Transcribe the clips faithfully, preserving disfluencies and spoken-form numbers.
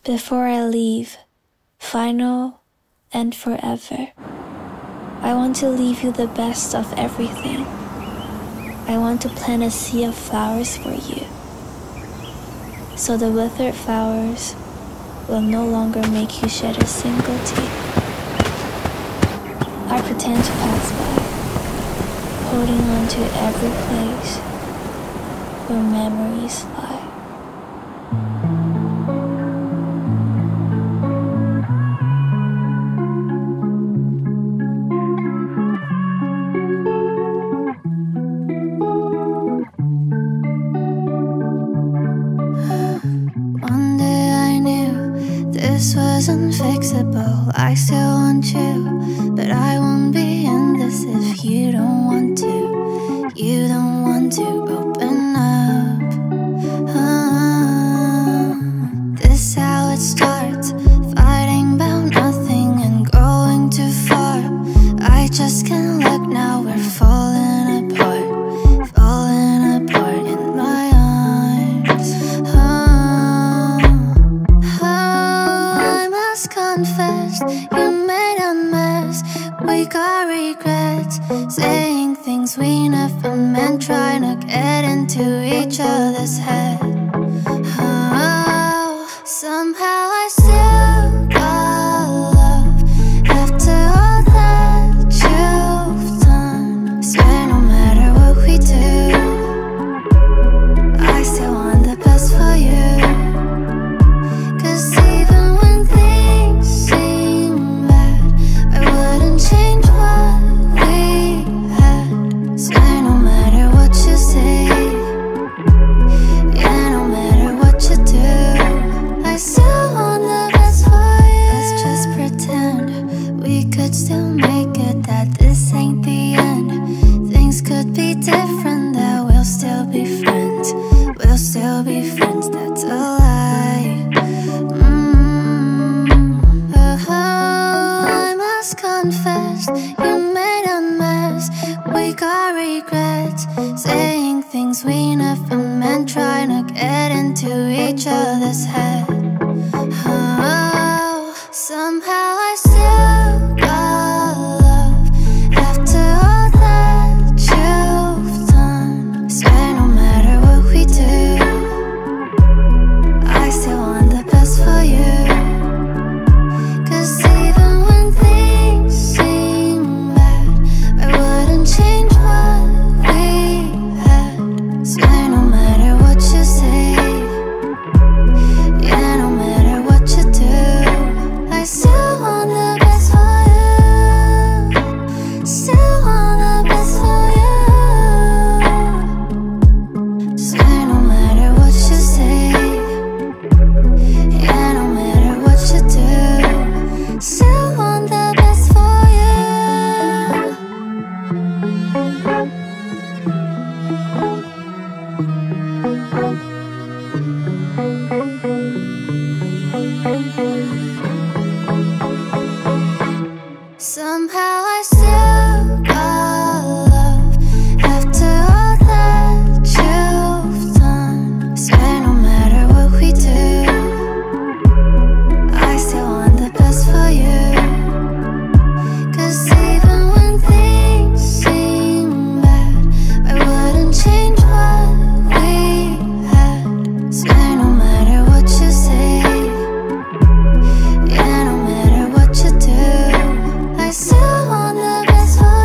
Before I leave, final and forever, I want to leave you the best of everything. I want to plant a sea of flowers for you, so the withered flowers will no longer make you shed a single tear. I pretend to pass by, holding on to every place where memories lie. One day I knew this wasn't fixable. I still want you, but I won't be in this if you don't want to. You don't want to open up. uh, This is how it starts, fighting about nothing and going too far. I just can't look now, we're falling apart, falling apart in my arms. oh, oh, I must confess, you made a mess. We got regrets, saying things we never meant, trying to get into each other's head. Oh, somehow I still got love after all that you've done. Swear no matter what we do, I still want the best for you. Cause even when things seem bad, I wouldn't change what we had. Swear no matter what you say, yeah, no matter what you do, I still want the best for you. Let's just pretend we could still make it, that this ain't the end. Things could be different, that we'll still be friends. We'll still be friends, that's a lie. mm oh, I must confess, you made a mess. We got regrets, saying things we never meant, trying to get into each other's head. Oh, somehow I still got love after all that you've done. Swear no matter what we do, I still want the best for you. Cause even when things seem bad, I wouldn't change what we had. Swear no matter what you say, yeah, no matter what you do, I still want the best for you. Still want the best for you. Swear no matter what you say, yeah, no matter what you do, still want the best for you. Somehow I still got love after all that you've done. Swear no matter what we do, I still want the best for you. Cause even when things seem bad, I wouldn't change what we had. Swear no matter what you say, yeah, no matter what you do, I still want the best for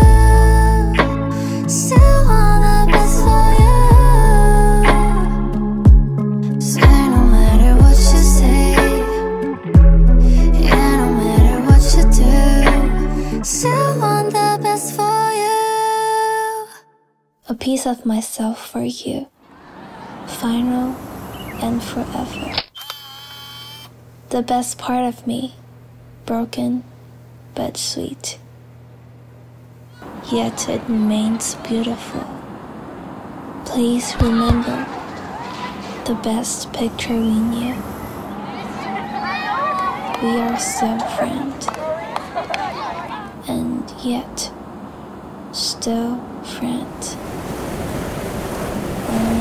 you. Still want the best for you. Swear no matter what you say, yeah, no matter what you do, still want the best for you. A piece of myself for you, final and forever. The best part of me, broken but sweet, yet it remains beautiful. Please remember the best picture we knew. We are still friends, and yet still friends. Um,